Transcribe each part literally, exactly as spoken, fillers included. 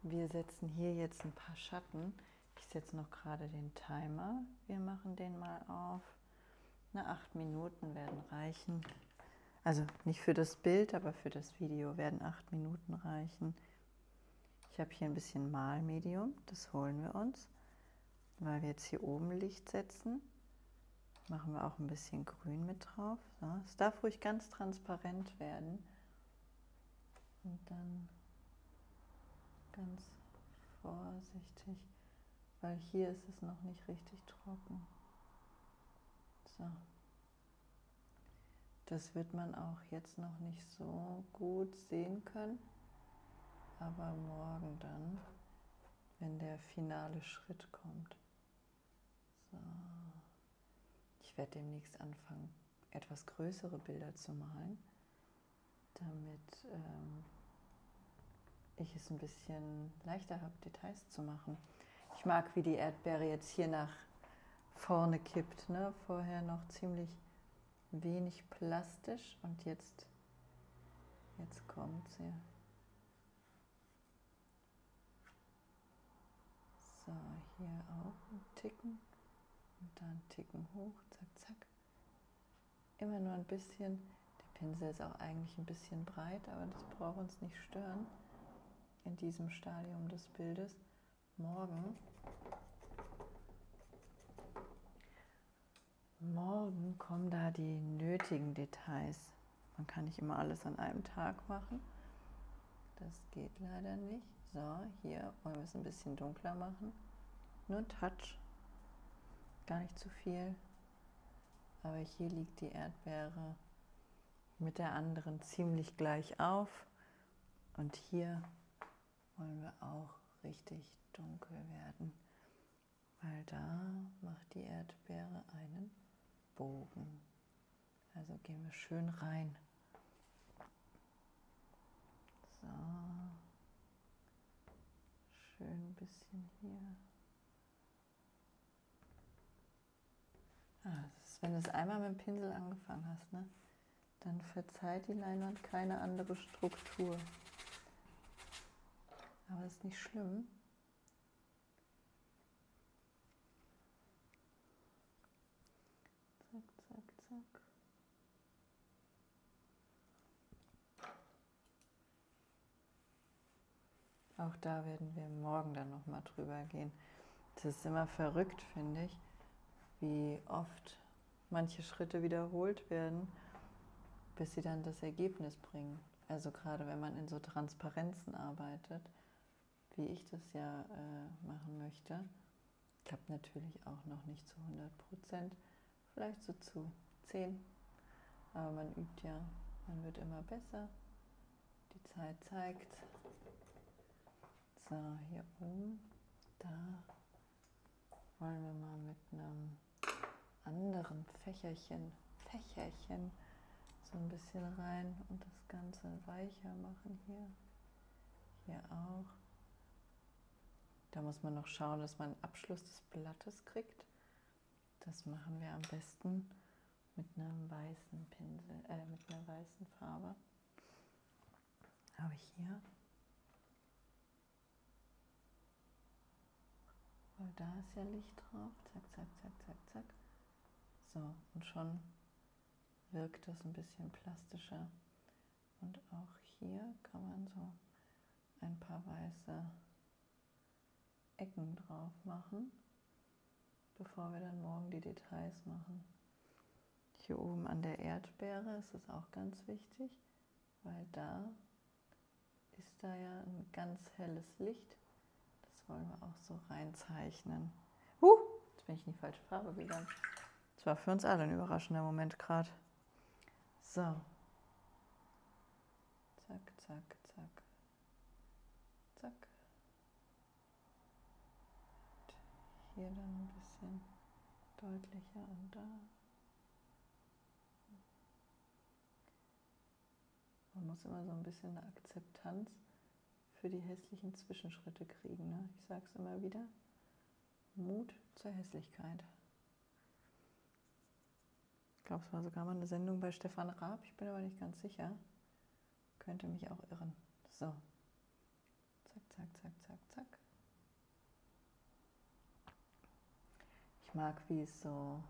Wir setzen hier jetzt ein paar Schatten. Ich setze noch gerade den Timer. Wir machen den mal auf. Na, acht Minuten werden reichen. Also nicht für das Bild, aber für das Video werden acht Minuten reichen. Ich habe hier ein bisschen Malmedium, das holen wir uns. Weil wir jetzt hier oben Licht setzen, machen wir auch ein bisschen Grün mit drauf. So, es darf ruhig ganz transparent werden. Und dann ganz vorsichtig, weil hier ist es noch nicht richtig trocken. So. Das wird man auch jetzt noch nicht so gut sehen können, aber morgen dann, wenn der finale Schritt kommt. So. Ich werde demnächst anfangen, etwas größere Bilder zu malen, damit ähm, ich es ein bisschen leichter habe, Details zu machen. Ich mag, wie die Erdbeere jetzt hier nach vorne kippt, ne? Vorher noch ziemlich wenig plastisch und jetzt, jetzt kommt sie. So, hier auch ein Ticken und dann Ticken hoch, zack, zack. Immer nur ein bisschen. Der Pinsel ist auch eigentlich ein bisschen breit, aber das braucht uns nicht stören in diesem Stadium des Bildes. Morgen, morgen kommen da die nötigen Details. Man kann nicht immer alles an einem Tag machen. Das geht leider nicht. So, hier wollen wir es ein bisschen dunkler machen. Nur ein Touch, gar nicht zu viel. Aber hier liegt die Erdbeere mit der anderen ziemlich gleich auf. Und hier wollen wir auch richtig dunkel werden, weil da macht die Erdbeere einen Bogen. Also gehen wir schön rein. So, schön ein bisschen hier. Ah, das ist, wenn du es einmal mit dem Pinsel angefangen hast, ne, dann verzeiht die Leinwand keine andere Struktur. Aber das ist nicht schlimm. Zack, zack, zack. Auch da werden wir morgen dann nochmal drüber gehen. Das ist immer verrückt, finde ich, wie oft manche Schritte wiederholt werden, bis sie dann das Ergebnis bringen. Also gerade wenn man in so Transparenzen arbeitet, wie ich das ja äh, machen möchte, klappt natürlich auch noch nicht zu hundert Prozent, vielleicht so zu zehn, aber man übt ja, man wird immer besser, die Zeit zeigt. So, hier oben, da wollen wir mal mit einem anderen Fächerchen, Fächerchen so ein bisschen rein und das Ganze weicher machen hier. Hier auch. Da muss man noch schauen, dass man einen Abschluss des Blattes kriegt. Das machen wir am besten mit einem weißen Pinsel, äh, mit einer weißen Farbe. Habe ich hier. Weil da ist ja Licht drauf. Zack, zack, zack, zack, zack. So, und schon wirkt das ein bisschen plastischer. Und auch hier kann man so ein paar weiße Ecken drauf machen, bevor wir dann morgen die Details machen. Hier oben an der Erdbeere ist es auch ganz wichtig, weil da ist da ja ein ganz helles Licht. Das wollen wir auch so reinzeichnen. Uh, jetzt bin ich in die falsche Farbe gegangen. Das war für uns alle ein überraschender Moment gerade. So. Zack, zack, zack. Zack. Und hier dann ein bisschen deutlicher und da. Man muss immer so ein bisschen eine Akzeptanz für die hässlichen Zwischenschritte kriegen. Ne? Ich sage es immer wieder. Mut zur Hässlichkeit. Ich glaube, es war sogar mal eine Sendung bei Stefan Raab. Ich bin aber nicht ganz sicher. Könnte mich auch irren. So. Zack, zack, zack, zack. Ich mag, wie es so,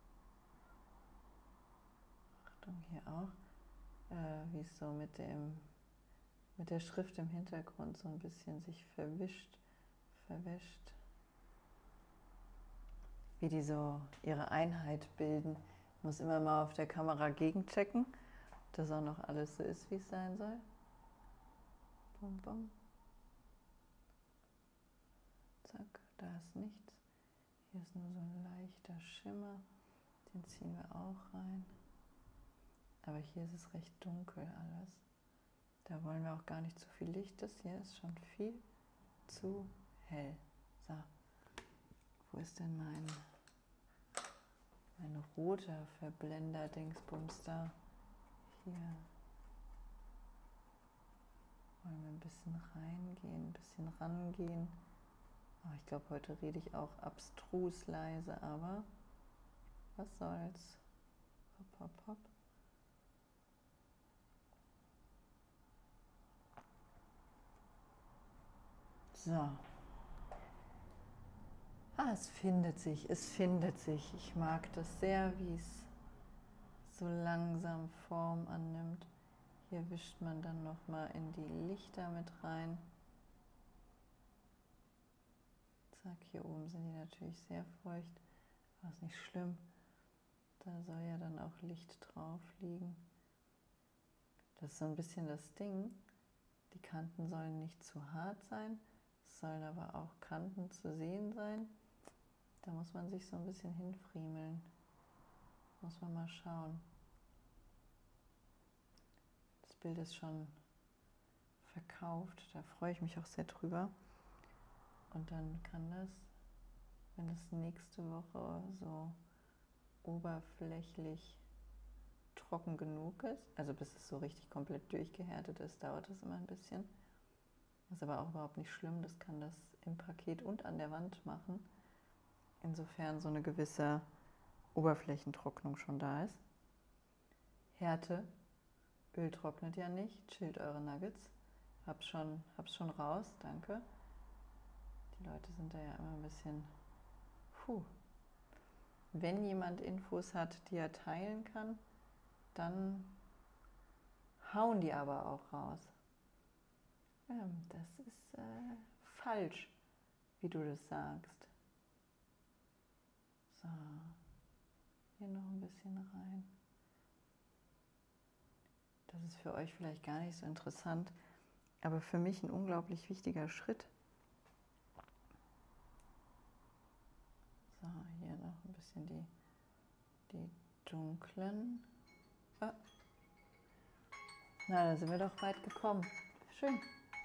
Achtung hier auch, äh, wie es so mit dem, mit der Schrift im Hintergrund so ein bisschen sich verwischt, verwäscht. Wie die so ihre Einheit bilden. Ich muss immer mal auf der Kamera gegenchecken, dass auch noch alles so ist, wie es sein soll. Bum, bum. Zack, da ist nichts. Hier ist nur so ein leichter Schimmer. Den ziehen wir auch rein. Aber hier ist es recht dunkel alles. Da wollen wir auch gar nicht zu viel Licht. Das hier ist schon viel zu hell. So, wo ist denn mein, mein roter Verblender-Dingsbums da? Hier wollen wir ein bisschen reingehen, ein bisschen rangehen. Oh, ich glaube, heute rede ich auch abstrus leise, aber was soll's. Hopp, hopp, hopp. So. Ah, es findet sich, es findet sich. Ich mag das sehr, wie es so langsam Form annimmt. Hier wischt man dann nochmal in die Lichter mit rein. Zack, hier oben sind die natürlich sehr feucht, aber ist nicht schlimm. Da soll ja dann auch Licht drauf liegen. Das ist so ein bisschen das Ding. Die Kanten sollen nicht zu hart sein, es sollen aber auch Kanten zu sehen sein. Da muss man sich so ein bisschen hinfriemeln. Muss man mal schauen. Das Bild ist schon verkauft, da freue ich mich auch sehr drüber. Und dann kann das, wenn es nächste Woche so oberflächlich trocken genug ist, also bis es so richtig komplett durchgehärtet ist, dauert das immer ein bisschen. Ist aber auch überhaupt nicht schlimm, das kann das im Paket und an der Wand machen. Insofern so eine gewisse Oberflächentrocknung schon da ist. Härte, Öl trocknet ja nicht, chillt eure Nuggets. Hab's schon, hab's schon raus, danke. Die Leute sind da ja immer ein bisschen, puh. Wenn jemand Infos hat, die er teilen kann, dann hauen die aber auch raus. Ähm, das ist äh, falsch, wie du das sagst. So, hier noch ein bisschen rein. Das ist für euch vielleicht gar nicht so interessant, aber für mich ein unglaublich wichtiger Schritt. So, hier noch ein bisschen die, die dunklen. Ah. Na, da sind wir doch weit gekommen. Schön.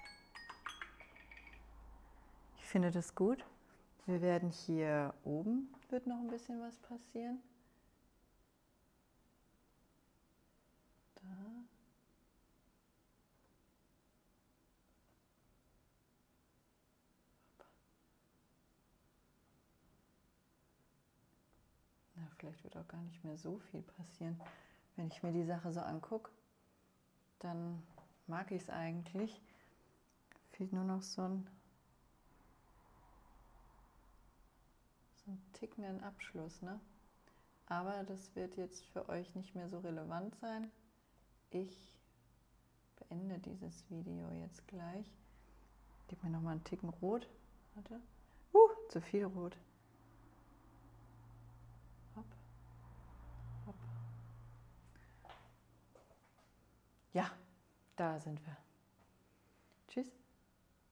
Ich finde das gut. Wir werden hier oben, wird noch ein bisschen was passieren. Da. Na, vielleicht wird auch gar nicht mehr so viel passieren. Wenn ich mir die Sache so angucke, dann mag ich es eigentlich. Fehlt nur noch so ein, so ein tickenden Abschluss, ne? Aber das wird jetzt für euch nicht mehr so relevant sein. Ich beende dieses Video jetzt gleich. Gib mir noch mal einen Ticken Rot. Warte. Uh, zu viel Rot. Hopp. Hopp. Ja, da sind wir. Tschüss.